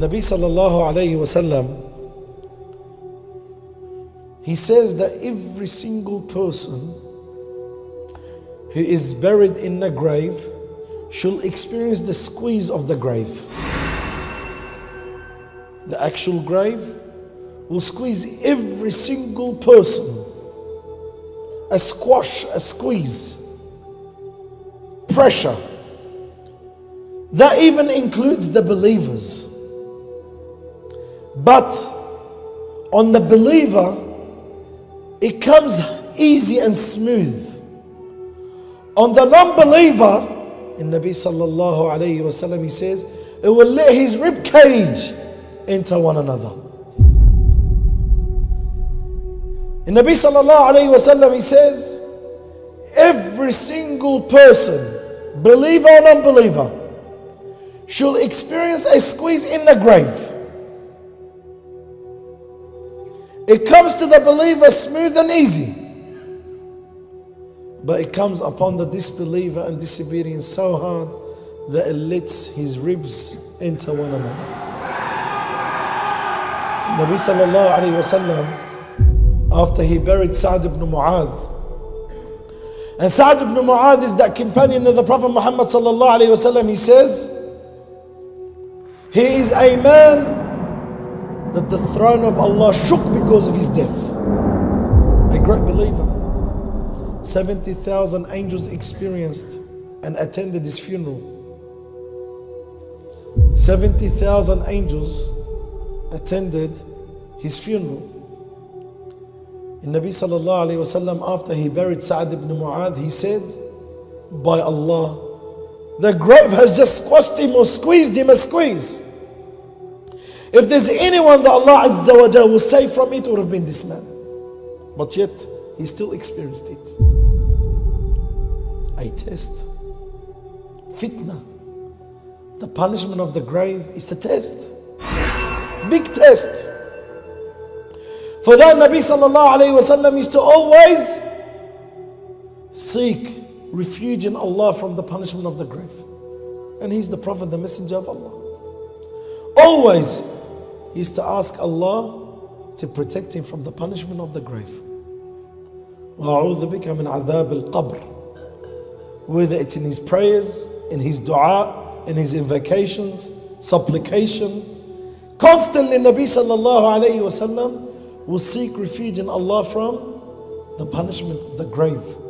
Nabi sallallahu alayhi wasallam, he says that every single person who is buried in a grave shall experience the squeeze of the grave. The actual grave will squeeze every single person. A squash, a squeeze, pressure. That even includes the believers. But on the believer, it comes easy and smooth. On the non-believer, in Nabi sallallahu alayhi wasallam, he says, it will let his rib cage enter one another. In Nabi sallallahu alayhi wasallam, he says, every single person, believer or non-believer, shall experience a squeeze in the grave. It comes to the believer smooth and easy, but it comes upon the disbeliever and disobedient so hard that it lets his ribs enter one another. Nabi sallallahu alayhi wasallam, after he buried Sa'd ibn Mu'adh, and Sa'd ibn Mu'adh is that companion of the Prophet Muhammad sallallahu alayhi wasallam, he says, he is a man that the throne of Allah shook because of his death. A great believer. 70,000 angels experienced and attended his funeral. 70,000 angels attended his funeral. And Nabi sallallahu alayhi wasallam, after he buried Sa'd ibn Mu'adh, he said, by Allah, the grave has just squashed him or squeezed him a squeeze. If there's anyone that Allah Azza wa Jalla will save from it, it would have been this man. But yet, he still experienced it. A test. Fitna. The punishment of the grave is the test. Big test. For that, Nabi sallallahu alayhi wasallam is to always seek refuge in Allah from the punishment of the grave. And he's the Prophet, the Messenger of Allah. Always, he is to ask Allah to protect him from the punishment of the grave. وَأَعُوذُ بِكَ مِنْ عَذَابِ الْقَبْرِ. Whether it's in his prayers, in his dua, in his invocations, supplication. Constantly Nabi sallallahu alayhi wasallam will seek refuge in Allah from the punishment of the grave.